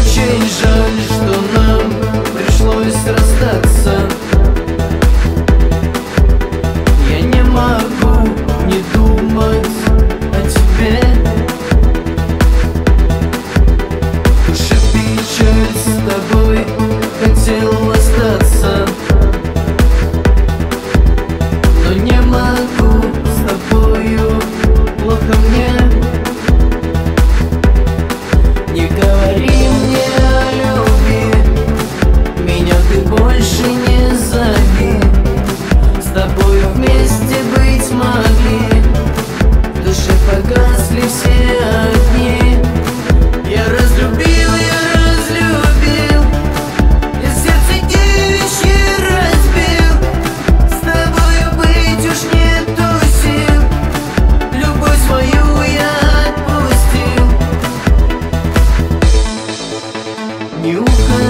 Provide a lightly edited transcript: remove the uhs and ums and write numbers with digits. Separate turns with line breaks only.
очень жаль, что нам пришлось расстаться. Я не могу не думать о тебе. В душе печаль, с тобой хотел остаться, но не могу, с тобою плохо мне. Не говори мне о любви, меня ты больше не зови. С тобою вместе быть могли, в душе погасли все огни. Я разлюбил, и сердце девичье разбил. С тобою быть уж нету сил, любовь свою я отпустил. Не уходи.